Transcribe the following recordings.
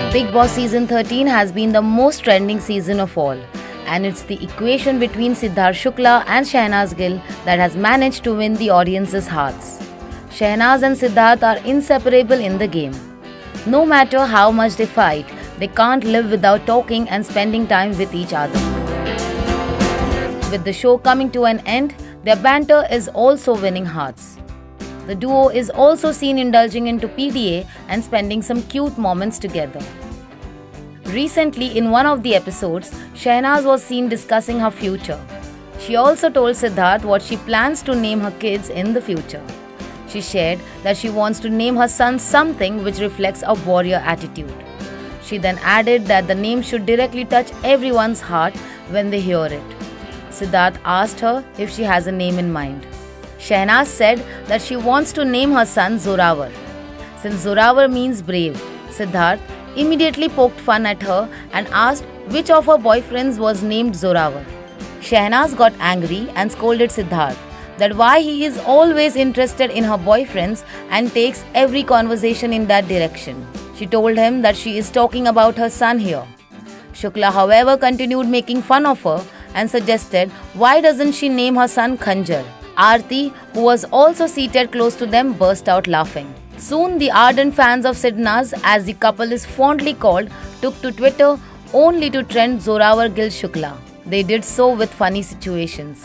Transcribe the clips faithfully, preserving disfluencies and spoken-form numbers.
Bigg Boss season thirteen has been the most trending season of all, and it's the equation between Sidharth Shukla and Shehnaaz Gill that has managed to win the audience's hearts. Shehnaaz and Sidharth are inseparable in the game. No matter how much they fight, they can't live without talking and spending time with each other. With the show coming to an end, their banter is also winning hearts. The duo is also seen indulging into P D A and spending some cute moments together. Recently, in one of the episodes, Shehnaaz was seen discussing her future. She also told Sidharth what she plans to name her kids in the future. She shared that she wants to name her son something which reflects a warrior attitude. She then added that the name should directly touch everyone's heart when they hear it. Sidharth asked her if she has a name in mind. Shehnaaz said that she wants to name her son Zorawar. Since Zorawar means brave, Sidharth immediately poked fun at her and asked which of her boyfriends was named Zorawar. Shehnaaz got angry and scolded Sidharth that why he is always interested in her boyfriends and takes every conversation in that direction. She told him that she is talking about her son here. Shukla, however, continued making fun of her and suggested why doesn't she name her son Khanjar. Aarti, who was also seated close to them, burst out laughing. Soon, the ardent fans of Shehnaaz, as the couple is fondly called, took to Twitter only to trend Zorawar Gill Shukla. They did so with funny situations.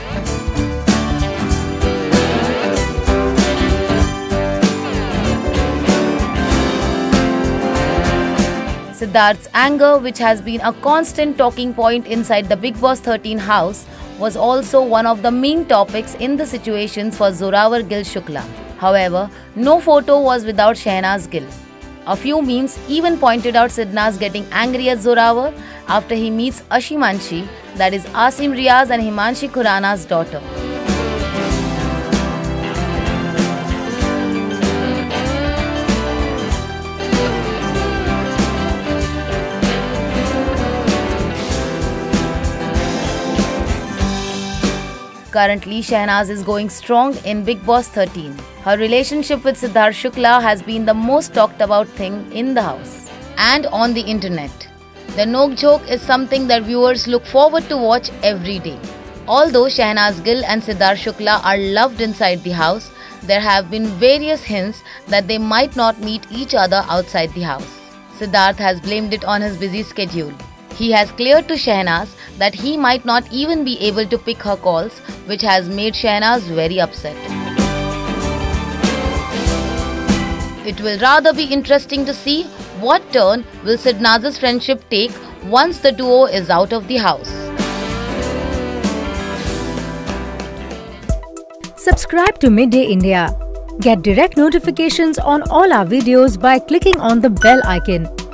Sidharth's anger, which has been a constant talking point inside the Bigg Boss thirteen house, was also one of the main topics in the situations for Zorawar Gill Shukla. However, no photo was without Shehnaaz Gill. A few memes even pointed out Shehnaaz getting angry at Zorawar after he meets Ashimanshi, that is Asim Riaz and Himanshi Khurana's daughter. Currently, Shehnaaz is going strong in Bigg Boss thirteen. Her relationship with Sidharth Shukla has been the most talked about thing in the house and on the internet. The Nok joke is something that viewers look forward to watch every day. Although Shehnaaz Gill and Sidharth Shukla are loved inside the house, there have been various hints that they might not meet each other outside the house. Sidharth has blamed it on his busy schedule. He has cleared to Shehnaaz that he might not even be able to pick her calls, which has made Shehnaaz very upset. It will rather be interesting to see what turn will Shehnaaz's friendship take once the duo is out of the house. Subscribe to Midday India. Get direct notifications on all our videos by clicking on the bell icon.